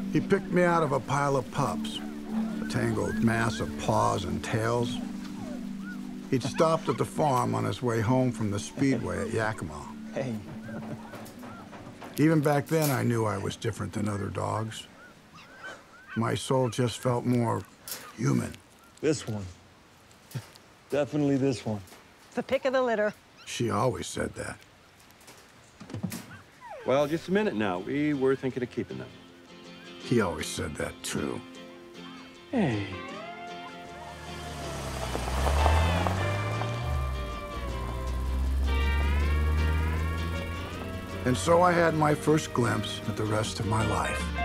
He picked me out of a pile of pups, a tangled mass of paws and tails. He'd stopped at the farm on his way home from the speedway at Yakima. Hey. Even back then, I knew I was different than other dogs. My soul just felt more human. This one. Definitely this one. The pick of the litter. She always said that. Well, just a minute now. We were thinking of keeping them. He always said that, too. Hey. And so I had my first glimpse at the rest of my life.